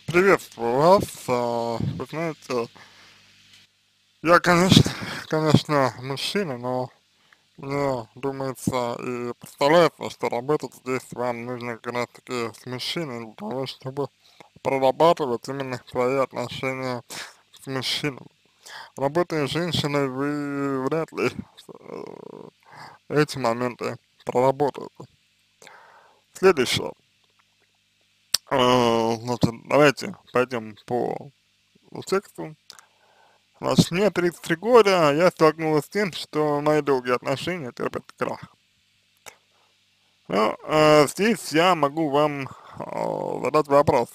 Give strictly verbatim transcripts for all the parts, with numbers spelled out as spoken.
Приветствую вас. А, Вы знаете, я, конечно, конечно, мужчина, но мне думается и представляется, что работать здесь вам нужно как раз таки с мужчиной для того, чтобы прорабатывать именно свои отношения с мужчиной. Работая с женщиной, вы вряд ли э, эти моменты проработаете. Следующее. Э, Значит, давайте пойдем по тексту. Значит, мне тридцать три года, а я столкнулась с тем, что мои долгие отношения терпят крах. Ну, э, здесь я могу вам э, задать вопрос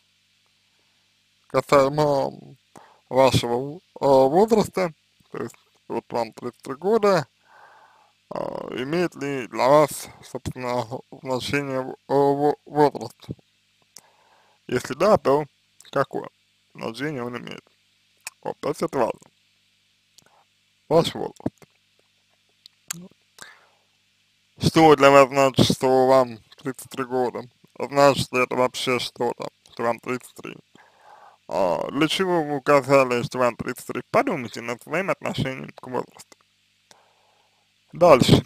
касаемо вашего э, возраста, то есть вот вам тридцать три года, э, имеет ли для вас, собственно, значение в- э, во- возраст? Если да, то какое значение он имеет? Вот, то есть это важно, ваш возраст. Что для вас значит, что вам тридцать три года? Значит ли это вообще что-то, что вам тридцать три? А, для чего вы указали, что вам тридцать три? Подумайте над своим отношением к возрасту. Дальше.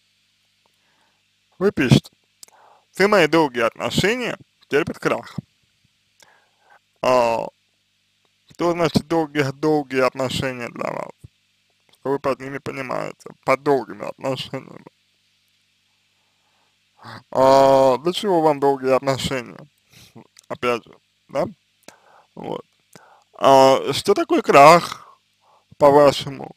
Вы пишете. Все мои долгие отношения терпят крах. А, что значит долгие, долгие отношения для вас? Что вы под ними понимаете? Под долгими отношениями. А, для чего вам долгие отношения? Опять же, да? Вот. А, что такое крах, по-вашему?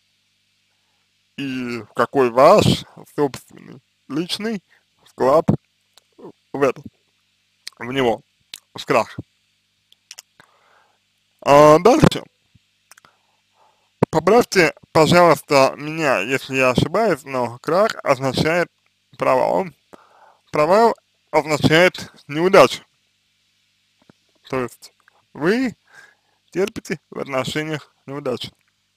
И какой ваш собственный личный вклад в это, в него, в крах. А дальше. Поправьте, пожалуйста, меня, если я ошибаюсь, но крах означает провал. Провал означает неудачу. То есть вы терпите в отношениях неудачу.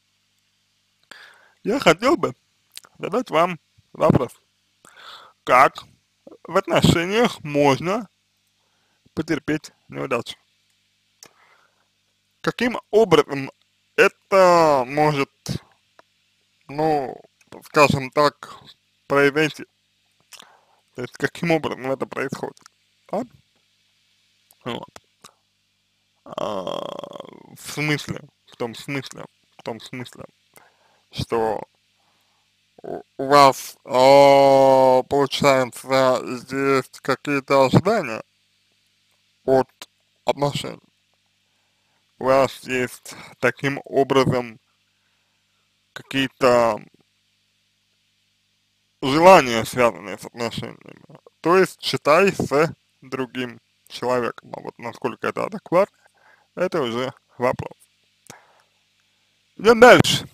Я хотел бы задать вам вопрос. Как в отношениях можно потерпеть неудачу? Каким образом это может, ну, скажем так, произойти? То есть каким образом это происходит, да? Вот. А, в смысле, в том смысле, в том смысле, что у, у вас, а, получается, есть какие-то ожидания от отношений. У вас есть таким образом какие-то желания, связанные с отношениями. То есть, считай, с другим человеком. А вот насколько это адекватно, это уже вопрос. Идем дальше.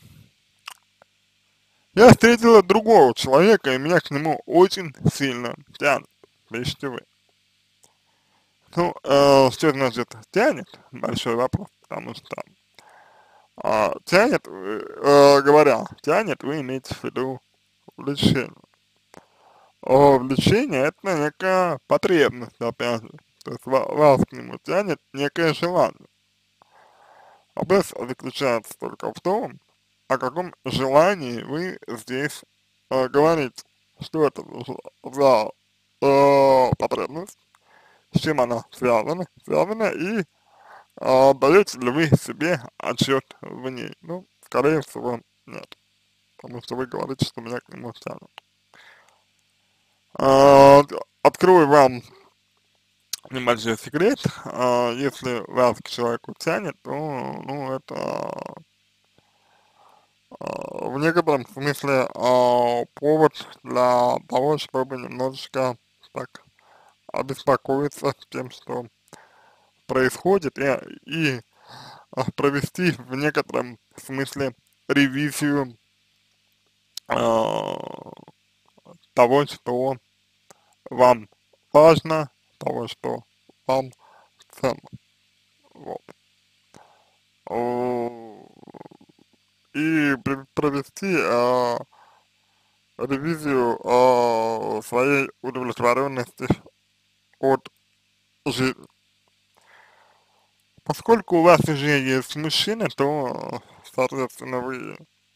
Я встретила другого человека, и меня к нему очень сильно тянет. Пишите вы. Ну, э, что значит тянет? Большой вопрос, потому что э, тянет, э, э, говоря, тянет, вы имеете в виду влечение. А влечение это некая потребность, опять же. То есть ва- вас к нему тянет некое желание. Вопрос заключается только в том, о каком желании вы здесь э, говорите. Что это за, за э, потребность, с чем она связана, связана и э, даете ли вы себе отчет в ней. Ну, скорее всего, нет. Потому что вы говорите, что меня к нему тянут. А, открою вам небольшой секрет. А, если вас к человеку тянет, то, ну, это а, в некотором смысле а, повод для того, чтобы немножечко так обеспокоиться тем, что происходит, и, и а, провести в некотором смысле ревизию а, того, что вам важно, того, что вам ценно. Вот. О, И пр- провести а, ревизию а, своей удовлетворенности от жизни. Поскольку у вас уже есть мужчина, то, соответственно, вы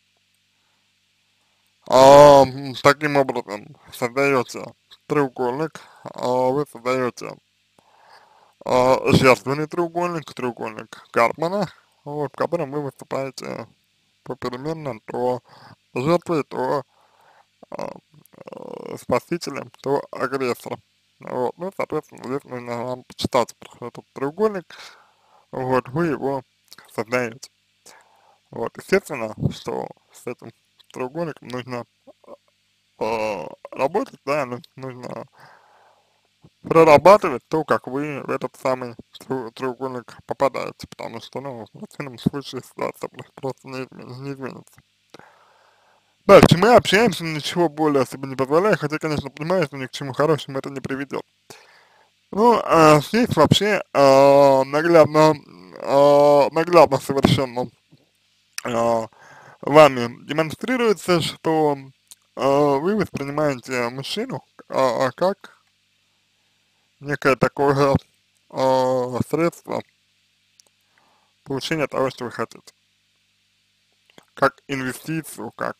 а, м, таким образом создаете треугольник, а, вы создаете а, жертвенный треугольник, треугольник Карпмана, вот, в котором вы выступаете попеременно то жертвой, то а, а, спасителем, то агрессором. Вот, ну, соответственно, здесь нужно вам почитать про этот треугольник, вот, вы его создаете. Вот, естественно, что с этим треугольником нужно э, работать, да, ну, нужно прорабатывать то, как вы в этот самый тру- треугольник попадаете, потому что, ну, в противном случае ситуация просто просто не, изме- не изменится. Дальше мы общаемся, ничего более себе не позволяя, хотя, конечно, понимаю, что ни к чему хорошему это не приведет. Ну, а здесь вообще а, наглядно, а, наглядно совершенно а, вами демонстрируется, что а, вы воспринимаете мужчину а, как некое такое а, средство получения того, что вы хотите, как инвестицию, как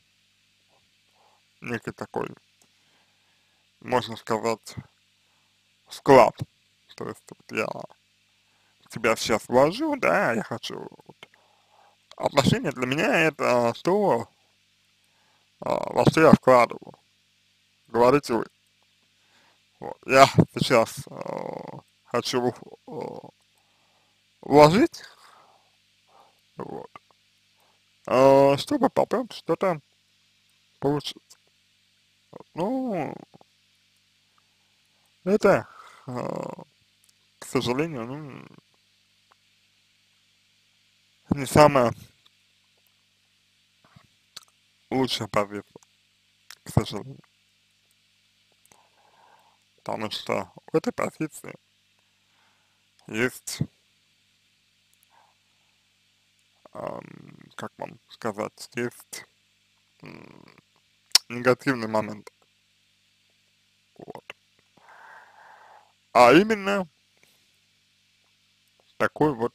некий такой, можно сказать, вклад. То есть вот я тебя сейчас вложу, да, я хочу вот, отношения для меня это то, а, во что я вкладываю, говорите вы. Вот. Я сейчас а, хочу а, вложить, вот, а, чтобы потом что-то получить. Ну, это, а, к сожалению, ну, не самая лучшая позиция, к сожалению. Потому что в этой позиции есть, ам, как вам сказать, есть м, негативный момент. Вот. А именно такой вот,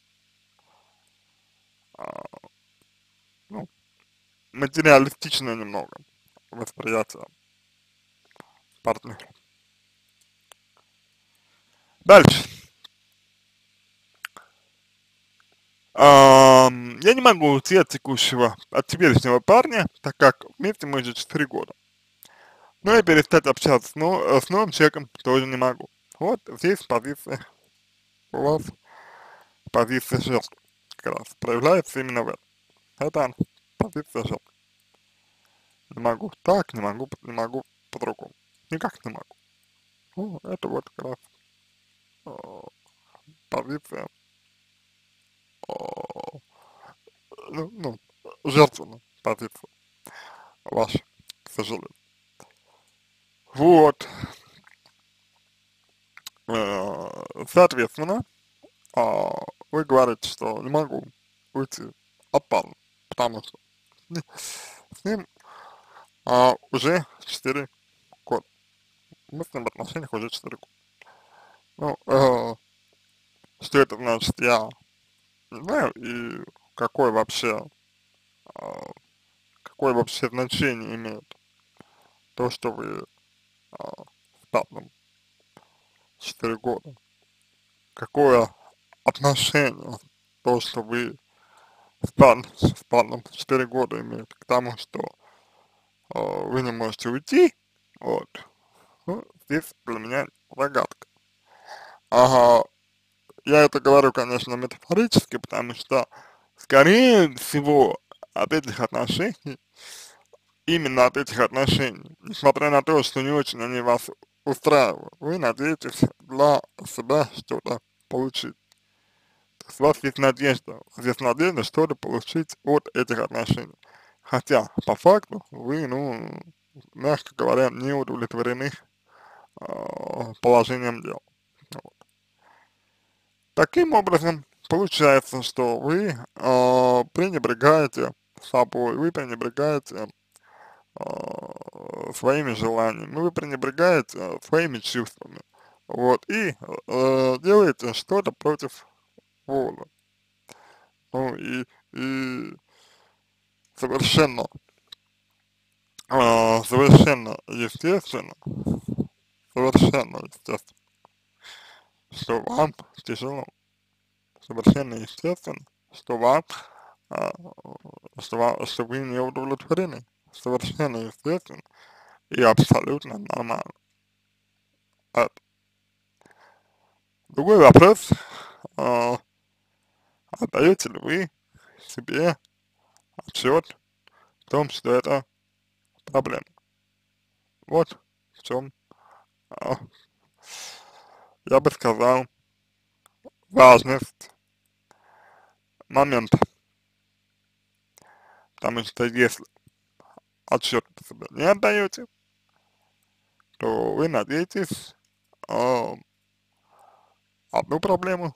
а, ну, материалистичное немного восприятие партнера. Дальше. Ам, я не могу уйти от текущего, от теперешнего парня, так как вместе мы уже четыре года. Но и перестать общаться с, но, э, с новым человеком тоже не могу. Вот здесь позиция у вас, позиция жертвы, как раз проявляется именно в этом. Это она, позиция жертвы. Не могу так, не могу, не могу по-другому. Никак не могу. Ну, это вот как раз э, позиция, э, ну, ну, жертвенная позиция ваша, к сожалению. Вот, э, соответственно, а, вы говорите, что не могу уйти от парня, потому что с с ним а, уже четыре года. Мы с ним в отношениях уже четыре года. Ну, э, что это значит, я не знаю, и какое вообще, а, какое вообще значение имеет то, что вы а, с парнем четыре года. Какое отношение то, что вы с, пар, с парнем четыре года имеет к тому, что а, вы не можете уйти, вот, ну, здесь для меня загадка. Ага, я это говорю, конечно, метафорически, потому что, скорее всего, от этих отношений, именно от этих отношений, несмотря на то, что не очень они вас устраивают, вы надеетесь для себя что-то получить. То есть у вас есть надежда, у вас есть надежда что-то получить от этих отношений. Хотя, по факту, вы, ну, мягко говоря, не удовлетворены а, положением дел. Вот. Таким образом, получается, что вы а, пренебрегаете собой, вы пренебрегаете а, своими желаниями, вы пренебрегаете своими чувствами, вот, и э, делаете что-то против повода. Ну и, и совершенно, а, совершенно естественно, совершенно естественно, что вам тяжело, совершенно естественно, что вам, а, что, вам, что вы не удовлетворены, совершенно естественно и абсолютно нормально. Это. Другой вопрос, а, отдаете ли вы себе отчет в том, что это проблема? Вот в чем, а, я бы сказал, важность момента, потому что если отчет себе не отдаете, то вы надеетесь а, одну проблему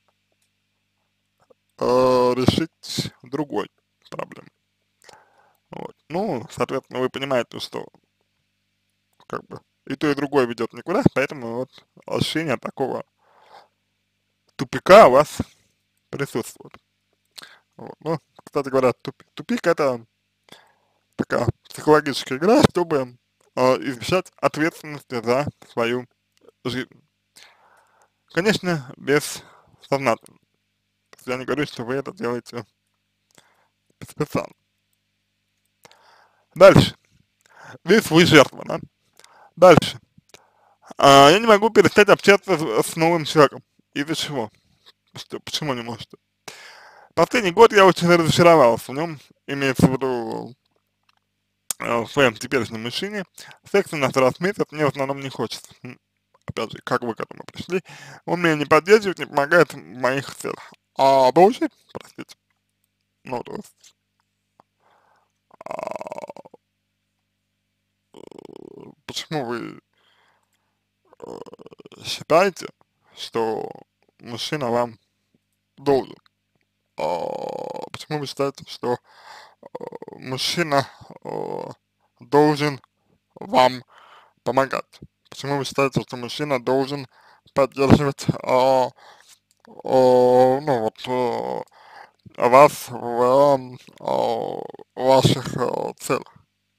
а, решить другой проблемой. Вот. Ну, соответственно, вы понимаете, что как бы и то, и другое ведет никуда, поэтому вот ощущение такого тупика у вас присутствует. Вот. Ну, кстати говоря, туп, тупик это такая психологическая игра, чтобы э, избежать ответственности за свою жизнь. Конечно, без сознательно. Я не говорю, что вы это делаете специально. Дальше. Ведь вы жертва, да? Дальше. А, я не могу перестать общаться с, с новым человеком. Из-за чего? Что, почему не можете? Последний год я очень разочаровался в нем, имеется в виду э, в своем теперешнем мужчине. Секса на раз в месяц мне в основном не хочется. М, Опять же, как вы к этому пришли? Он меня не поддерживает, не помогает в моих целях. А должен, простите, ну, то есть, а, почему вы э, считаете, что мужчина вам должен? А, почему вы считаете, что э, мужчина э, должен вам помогать? Почему вы считаете, что мужчина должен поддерживать а, а, ну вот а, вас в а, ваших а, целях?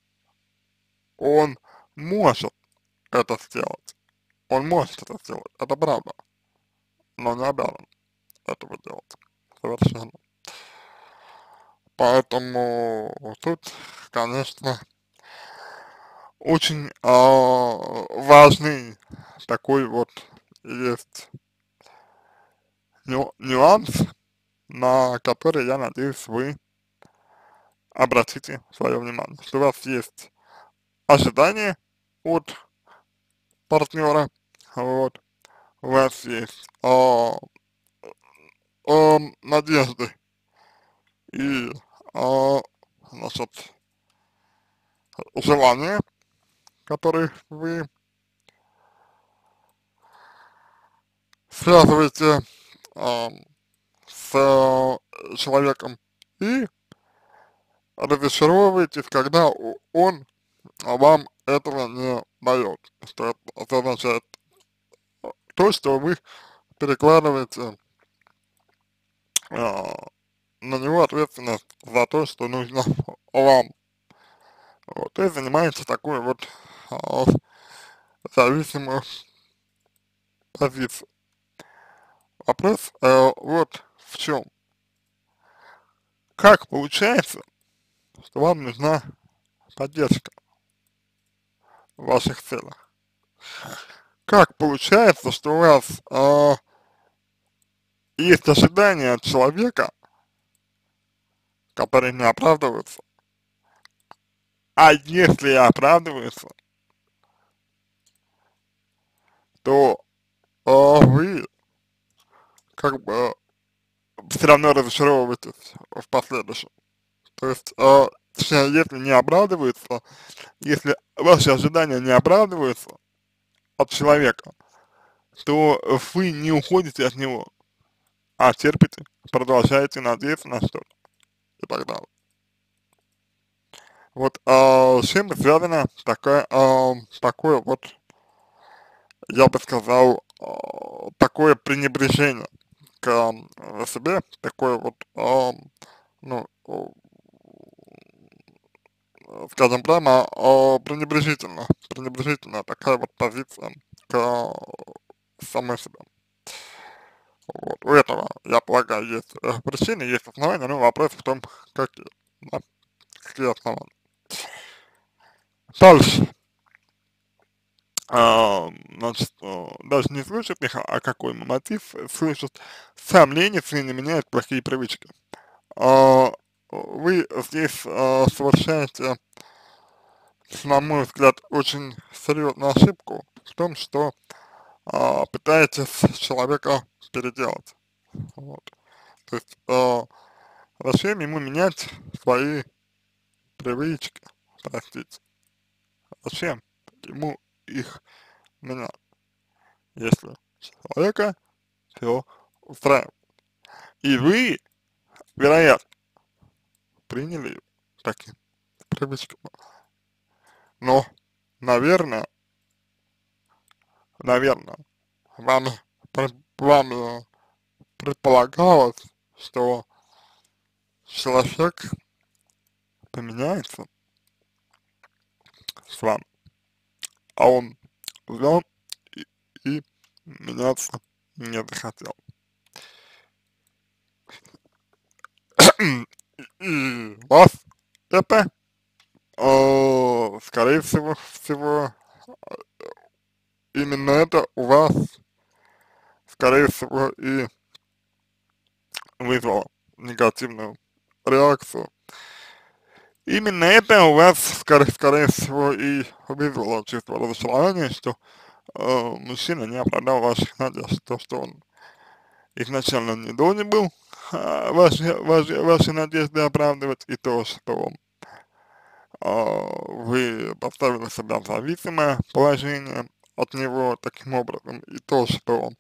Он может это сделать, он может это сделать, это правда, но не обязан этого делать совершенно. Поэтому тут, конечно, очень а, важный такой вот есть ню нюанс, на который, я надеюсь, вы обратите свое внимание, что у вас есть ожидания от партнера, вот, у вас есть а, а, надежды и а, значит, желания, которые вы связываете а, с э, человеком и разочаровываетесь, когда о- он вам этого не дает. Что это, это означает то, что вы перекладываете а, на него ответственность за то, что нужно вам. Вот, и занимаете такую вот а, зависимую позицию. Вопрос э, вот в чем. Как получается, что вам нужна поддержка в ваших целях? Как получается, что у вас э, есть ожидания от человека, которые не оправдываются, а если и оправдываются, то э, вы как бы все равно разочаровываетесь в последующем. То есть, э, точнее, если не оправдываются, если ваши ожидания не оправдываются от человека, то вы не уходите от него, а терпите, продолжаете надеяться на что-то и так далее. Вот а, с чем связано такое, а, такое вот, я бы сказал, а, такое пренебрежение к э, себе такой вот, а, ну, о, скажем прямо, а, пренебрежительно, пренебрежительная такая вот позиция к самой себе. Вот. У этого, я полагаю, есть э, причины, есть основания, но вопрос в том, какие, да, какие основания. Дальше, а, значит, э, даже не слышит их, а какой мотив, э, слышит, сам ленится и не меняет плохие привычки. А, вы здесь а, совершаете, на мой взгляд, очень серьезную ошибку в том, что а, пытаетесь человека переделать. Вот. То есть а, зачем ему менять свои привычки, простите, зачем ему их менять, если человека все устраивает. И вы, вероятно, приняли его таким привычкам. Но, наверное, наверное, вами, пред- вами предполагалось, что человек поменяется с вами, а он взял и, и меняться не захотел. И вас это, э, скорее всего, всего, именно это у вас, скорее всего, и вызвало негативную реакцию. Именно это у вас, скорее, скорее всего, и вызвало чувство разочарования, что э, мужчина не оправдал ваших надежд, то, что он изначально не должен был э, ваши, ваши, ваши надежды оправдывать, и то, что э, вы поставили себя в зависимое положение от него таким образом, и то, что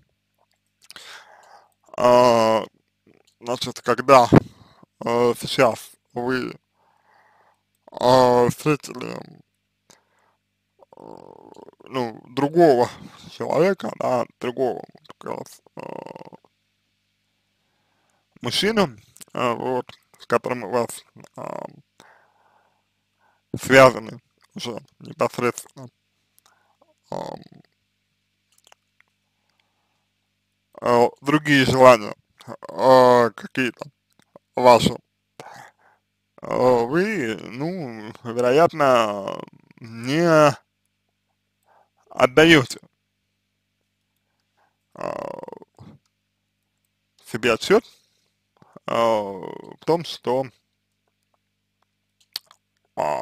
э, значит, когда э, сейчас вы э, встретили э, ну, другого человека, да, другого как раз, э, мужчину, э, вот, с которым у вас э, связаны уже непосредственно э, э, другие желания, э, какие-то ваши, э, вы, ну, вероятно, не отдаете э, себе отчет э, в том, что э,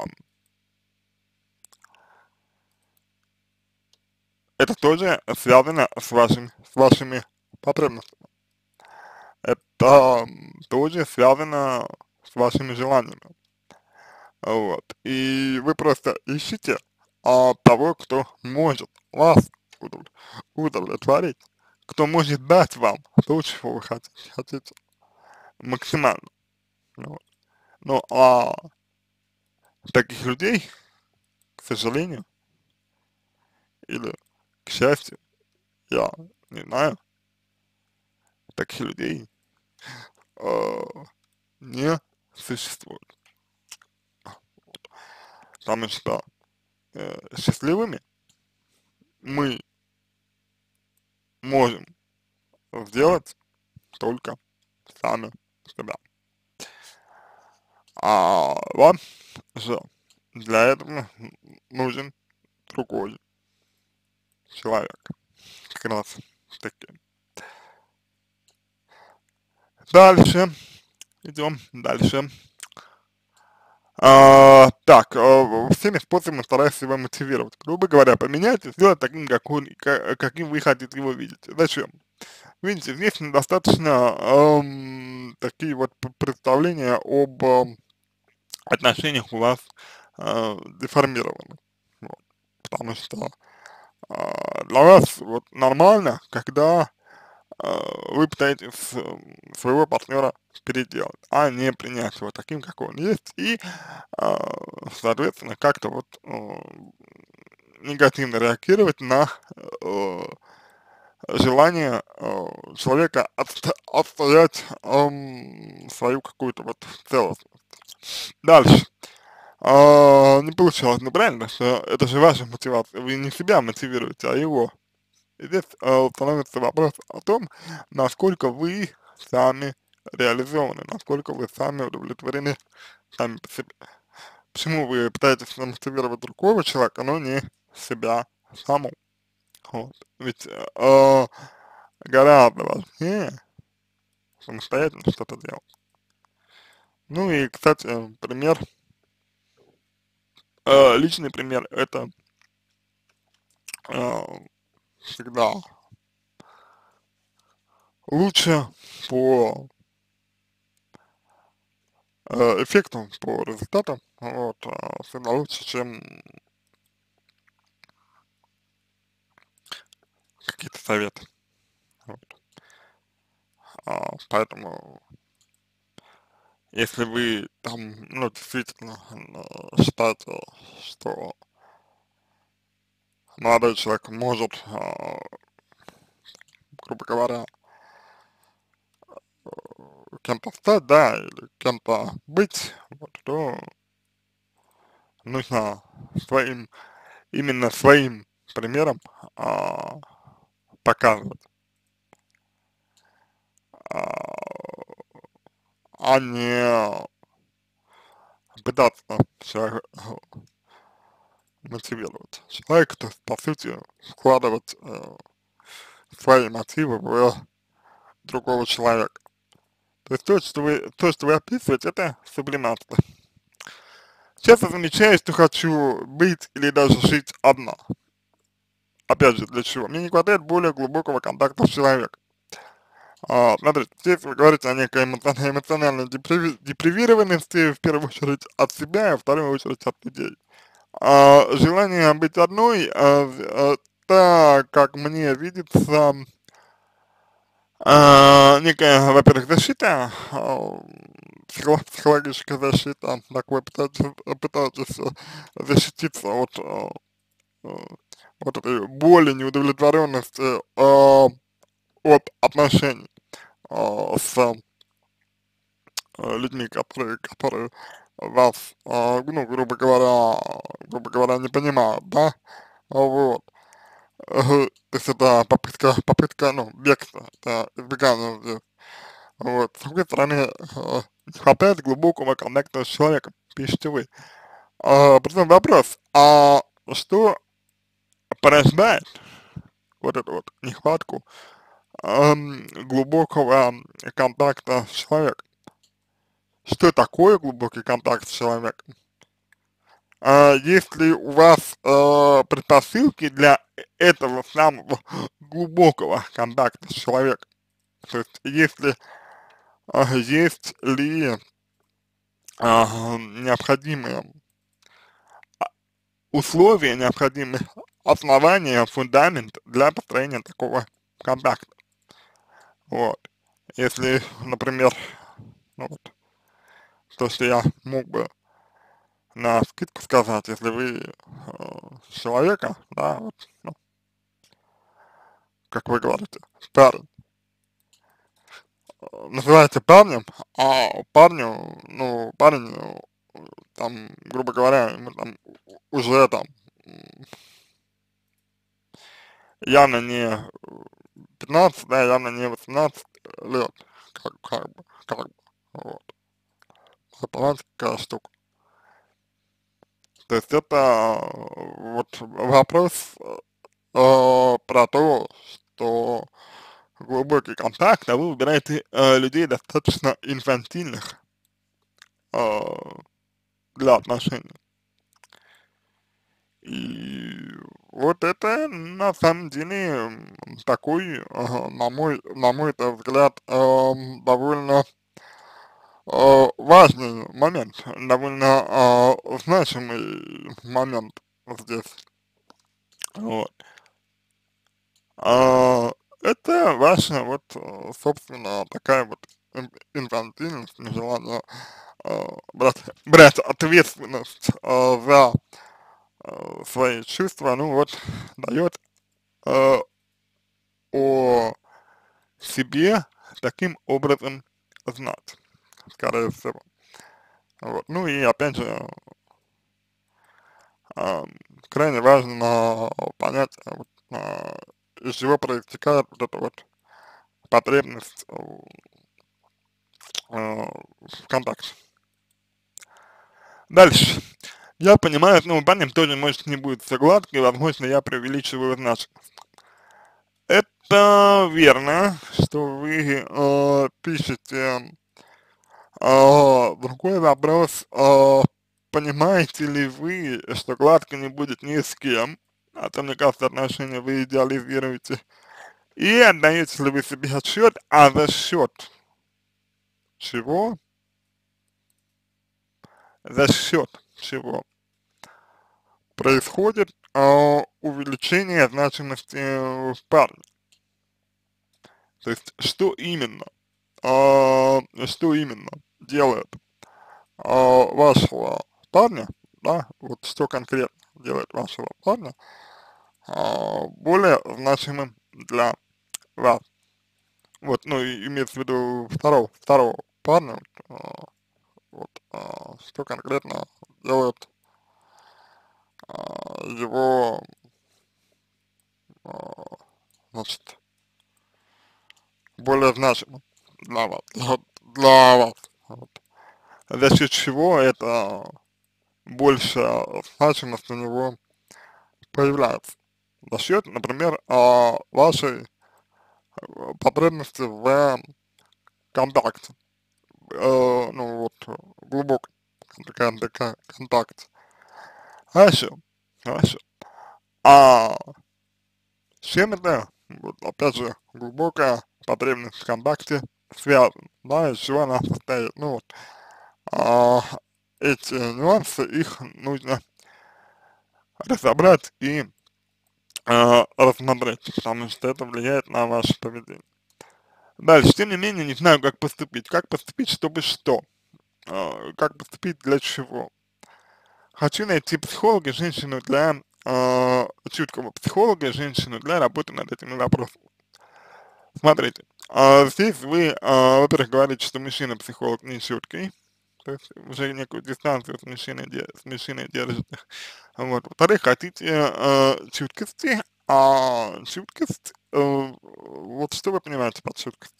это тоже связано с вашим, с вашими потребностями. Это м, тоже связано с вашими желаниями. Вот. И вы просто ищете а, того, кто может вас удов- удовлетворить, кто может дать вам то, чего вы хотите, хотите максимально. Вот. Ну, а таких людей, к сожалению, или к счастью, я не знаю, таких людей э, не существует. Потому что э, счастливыми мы можем сделать только сами себя. А вам же для этого нужен другой человек. Как раз таки. Дальше. Идем дальше. А, так, а, всеми способами стараюсь его мотивировать. Грубо говоря, поменять и сделать таким, как он, ка- каким вы хотите его видеть. Зачем? Видите, здесь недостаточно ам, такие вот п- представления об ам, отношениях у вас а, деформированы. Вот. Потому что а, для вас вот нормально, когда а, вы пытаетесь м, своего партнера переделать, а не принять его таким, как он есть, и, а, соответственно, как-то вот э, негативно реагировать на э, желание э, человека отста отстоять эм, свою какую-то вот целостность. Дальше. А, не получилось, ну правильно, что это же ваша мотивация, вы не себя мотивируете, а его. И здесь э, становится вопрос о том, насколько вы сами реализованы, насколько вы сами удовлетворены сами по себе. Почему вы пытаетесь мотивировать другого человека, но не себя саму? Вот. Ведь э, гораздо важнее самостоятельно что-то делать. Ну и, кстати, пример, э, личный пример, это э, всегда лучше по э, эффекту, по результатам, вот, э, всегда лучше, чем какие-то советы. Вот. А, поэтому, если вы там, ну, действительно э, считаете, что молодой человек может, э, грубо говоря, кем-то стать, да, или кем-то быть, вот, то нужно своим, именно своим примером а, показывать, а, а не пытаться человека мотивировать. Человек, то есть, по сути, вкладывать э, свои мотивы в другого человека. То есть то, что вы, то, что вы описываете, это сублимация. Часто замечаю, что хочу быть или даже жить одна. Опять же, для чего? Мне не хватает более глубокого контакта с человеком. А, смотрите, здесь вы говорите о некой эмоциональной, эмоциональной деприви- депривированности, в первую очередь от себя, и в вторую очередь от людей. А, желание быть одной, а, а, так как мне видится, а, некая, во-первых, защита, а, психо- психологическая защита, так вы пытаетесь, пытаетесь защититься от, а, а, вот этой боли, неудовлетворенности а, от отношений а, с э, людьми, которые, которые вас, э, ну, грубо говоря, грубо говоря, не понимают, да, вот. Э, То есть это попытка, попытка, ну, бегства, это избегание здесь. Вот. С другой стороны, э, не хватает глубокого коннекта с человеком, пишите вы. А, потом вопрос, а что порождает вот эту вот нехватку эм, глубокого контакта с человеком? Что такое глубокий контакт с человеком? А, есть ли у вас э, предпосылки для этого самого глубокого контакта с человеком? То есть, если а, есть ли а, необходимые условия, необходимые основания, фундамент для построения такого контакта? Вот. Если, например, ну вот, то, что я мог бы на скидку сказать, если вы э, человека, да, вот, ну, как вы говорите, парень, называете парнем, а парню, ну, парень, ну, там, грубо говоря, ему там уже там м, явно не пятнадцать, да, явно не восемнадцать лет, как, как бы, как бы, вот. Это, понимаете, какая штука. То есть это э, вот вопрос э, про то, что глубокий контакт, а вы выбираете э, людей достаточно инфантильных э, для отношений. И вот это на самом деле м, такой, ага, на мой, на мой взгляд, эм, довольно э, важный момент, довольно э, значимый момент здесь. Вот. А, это ваша вот, э, собственно, такая вот ин- инфантильность, нежелание э, брать, брать ответственность э, за э, свои чувства, ну вот, дает э, о себе таким образом знать, скорее всего. Вот. Ну и опять же, а, крайне важно понять, а, вот, а, из чего проистекает вот эта вот потребность э, в контакте. Дальше. Я понимаю, с новым парнем тоже может не будет все гладко, и, возможно, я преувеличиваю значимость. Это верно, что вы э, пишете. А, другой вопрос, а, понимаете ли вы, что гладко не будет ни с кем, а то, мне кажется, отношения вы идеализируете, и отдаете ли вы себе отчет, а за счет чего, за счет чего происходит а, увеличение значимости в парне. То есть, что именно, а, что именно делает а, вашего парня, да, вот что конкретно делает вашего парня а, более значимым для вас. Вот, ну, и имеется в виду второго, второго парня, вот, а, вот, а, что конкретно делает а, его, а, значит, более значимым для вас, для, для вас. Вот. За счет чего это больше значимость у него появляется. За счет, например, а, вашей э, потребности в контакте, э, ну вот, глубоком кон- кон- контакте. Хорошо, хорошо. А с чем это, вот, опять же, глубокая потребность в контакте связана, да, из чего она состоит? Ну вот, а, эти нюансы, их нужно разобрать и а, рассмотреть, потому что это влияет на ваше поведение. Дальше, тем не менее, не знаю, как поступить. Как поступить, чтобы что? А, как поступить для чего? Хочу найти психолога, женщину для, э, чуткого психолога, женщину для работы над этими вопросами. Смотрите, а, здесь вы, а, во-первых, говорите, что мужчина-психолог не чуткий, то есть уже некую дистанцию с мужчиной, де- с мужчиной держите. Вот. Во-вторых, хотите э, чуткости, а чуткость, э, вот что вы понимаете под чуткостью?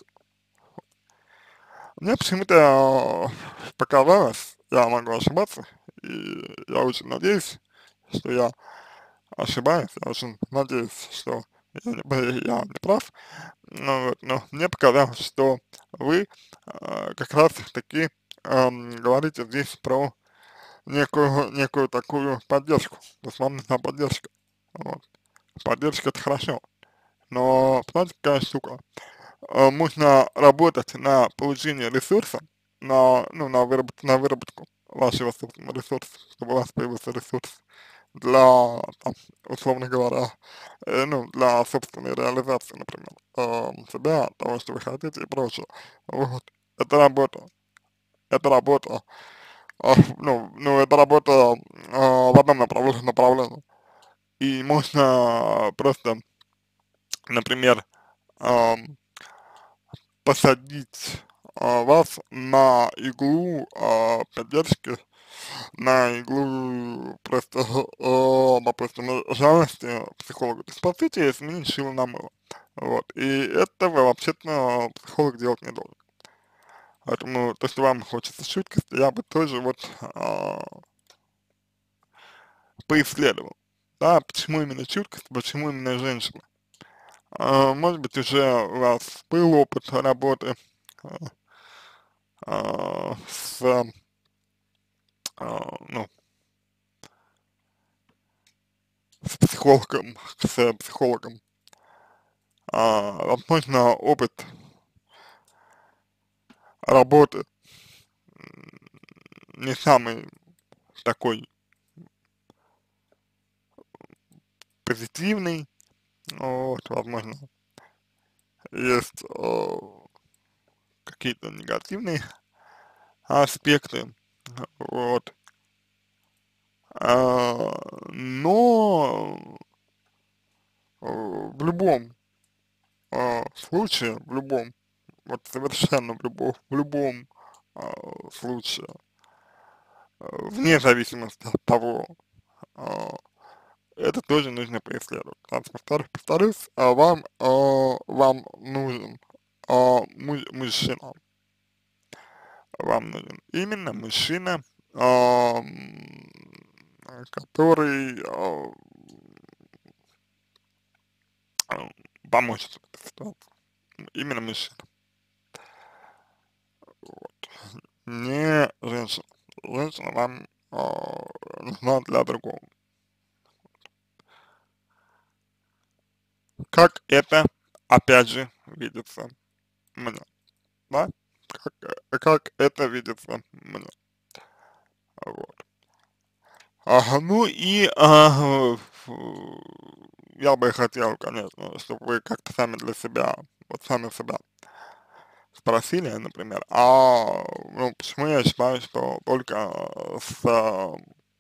Мне почему-то э, показалось, я могу ошибаться, и я очень надеюсь, что я ошибаюсь, я очень надеюсь, что я не, я не прав, ну, вот, но мне показалось, что вы э, как раз таки эм, говорите здесь про некую, некую такую поддержку, то есть вам нужна поддержка, вот. Поддержка это хорошо, но знаете, какая штука, э, можно работать на получение ресурса, на, ну, на выработку, на выработку вашего собственного ресурса, чтобы у вас появился ресурс для, там, условно говоря, э, ну, для собственной реализации, например, э, себя, того, что вы хотите и прочее. Вот. Это работа. Это работа. А, ну, ну, это работа а, в одном направлении, направлении. И можно просто, например, ам, посадить а, вас на иглу а, поддержки, на иглу просто, э, допустим, жалости психолога. То есть, по сути, сменить шило на мыло. Вот. И этого вообще-то психолог делать не должен. Поэтому то, что вам хочется чуткости, я бы тоже вот а, поисследовал. Да, почему именно чуткость, почему именно женщина. А, может быть, уже у вас был опыт работы а, а, с, а, ну, с психологом, с психологом. А, возможно, опыт работы не самый такой позитивный, вот, возможно, есть э, какие-то негативные аспекты, вот, а, но э, в любом э, случае, в любом, вот совершенно в любом, в любом э, случае, э, вне зависимости от того, э, это тоже нужно преследовать. Потому что, повторюсь, повторюсь, а вам, э, вам нужен э, му мужчина, вам нужен именно мужчина, ам, который э, э, поможет в этой ситуации. Именно мужчина, вот. Не женщина. Женщина вам э, нужна для другого. Как это, опять же, видится мне, да? Как, э, как это видится мне, вот. Ага, ну и а, фу, я бы хотел, конечно, чтобы вы как-то сами для себя, вот сами себя спросили, например, а ну, почему я считаю, что только с а,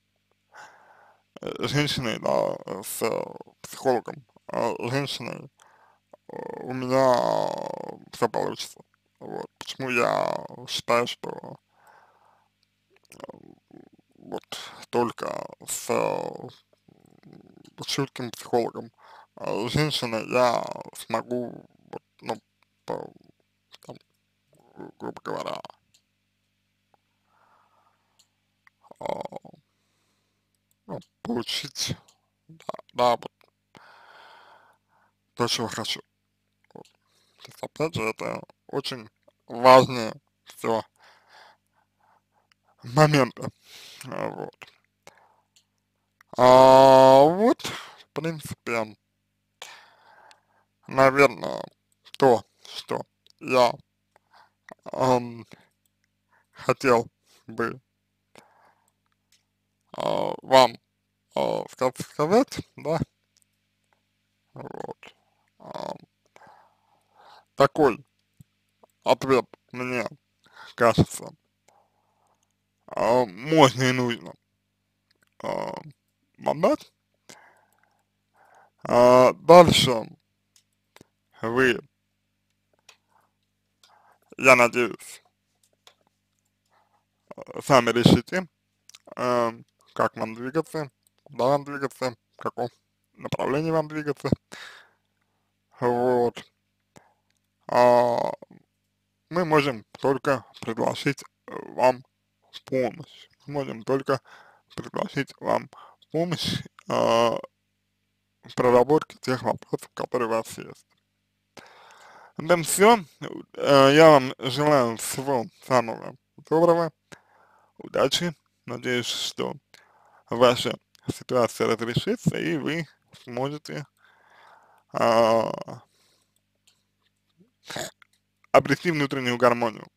женщиной, да, с психологом, а, женщиной у меня все получится. Вот. Почему я считаю, что вот только с э, чутким психологом э, женщины я смогу, вот, ну, по- там, гру- грубо говоря, а, ну, получить, да, да, вот то, чего хочу. Вот. То есть, опять же, это очень важные все моменты. А, вот. А, вот, в принципе, наверное, то, что я ам, хотел бы а, вам а, ска- сказать, да, вот, ам, такой ответ мне кажется а, можно и нужно а, вам дать. А, дальше вы, я надеюсь, сами решите, а, как вам двигаться, куда вам двигаться, в каком направлении вам двигаться, вот. А, мы можем только предложить э, вам помощь. Мы можем только предложить вам помощь а, в проработке тех вопросов, которые у вас есть. На этом все. Я вам желаю всего самого доброго, удачи. Надеюсь, что ваша ситуация разрешится и вы сможете а, обрести внутреннюю гармонию.